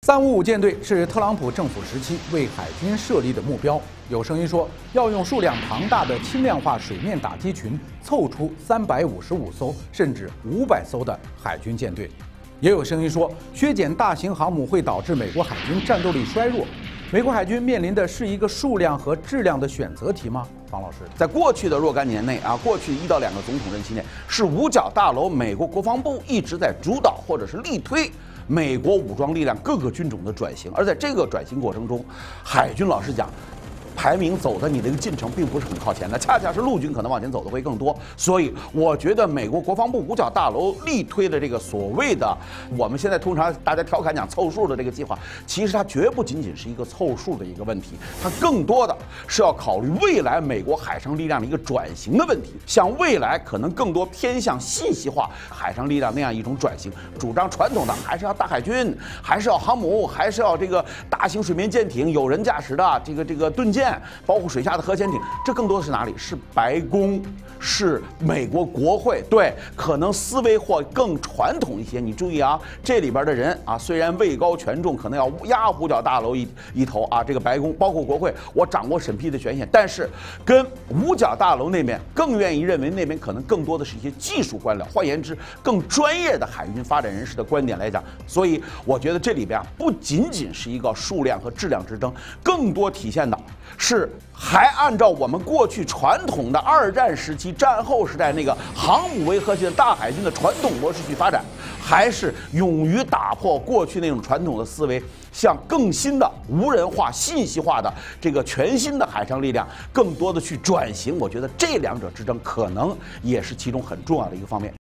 355舰队是特朗普政府时期为海军设立的目标。有声音说要用数量庞大的轻量化水面打击群凑出355艘甚至500艘的海军舰队。也有声音说，削减大型航母会导致美国海军战斗力衰弱。美国海军面临的是一个数量和质量的选择题吗？方老师， 在过去的若干年内过去1到2个总统任期内，是五角大楼美国国防部一直在主导或者是力推美国武装力量各个军种的转型，而在这个转型过程中，海军老实讲，排名走的你的一个进程并不是很靠前的，恰恰是陆军可能往前走的会更多。所以我觉得美国国防部五角大楼力推的这个所谓的我们现在通常大家调侃讲凑数的这个计划，其实它绝不仅仅是一个凑数的一个问题，它更多的是要考虑未来美国海上力量的一个转型的问题，像未来可能更多偏向信息化海上力量那样一种转型，主张传统的还是要大海军，还是要航母，还是要这个大型水面舰艇，有人驾驶的这个盾舰。包括水下的核潜艇，这更多的是哪里？是白宫，是美国国会。对，可能思维或更传统一些。你注意这里边的人虽然位高权重，可能要压五角大楼一头这个白宫包括国会，我掌握审批的权限，但是跟五角大楼那边更愿意认为那边可能更多的是一些技术官僚，换言之，更专业的海军发展人士的观点来讲。所以我觉得这里边不仅仅是一个数量和质量之争，更多体现的是还按照我们过去传统的2战时期、战后时代那个航母为核心的大海军的传统模式去发展，还是勇于打破过去那种传统的思维，向更新的无人化、信息化的这个全新的海上力量更多的去转型。我觉得这两者之争可能也是其中很重要的一个方面。